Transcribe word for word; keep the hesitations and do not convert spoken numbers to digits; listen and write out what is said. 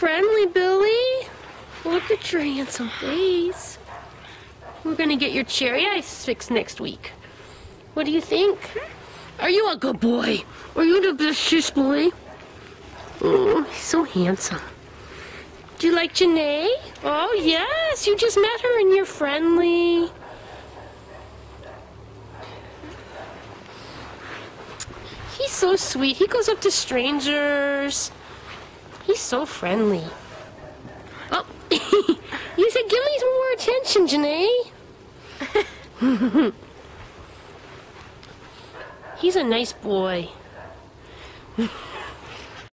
friendly, Billy. Look at your handsome face. We're gonna get your cherry ice fixed next week. What do you think? Are you a good boy? Are you the best shish boy? Oh, he's so handsome. Do you like Janae? Oh, yes. You just met her and you're friendly. He's so sweet. He goes up to strangers. He's so friendly. Oh, you said give me some more attention, Janae. He's a nice boy.